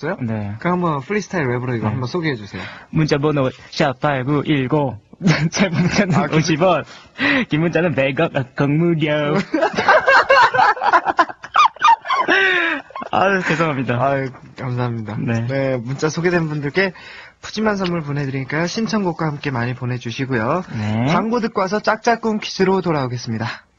하셨어요? 네. 그럼 한번 프리스타일 랩으로 이거 한번 소개해주세요. 문자번호 샵8910 짧은 문자는 50원 긴 문자는 100원 공무료. 아유 죄송합니다. 아유 감사합니다. 네. 네, 문자 소개된 분들께 푸짐한 선물 보내드리니까요. 신청곡과 함께 많이 보내주시고요. 네. 광고 듣고 와서 짝짝꿍 퀴즈로 돌아오겠습니다.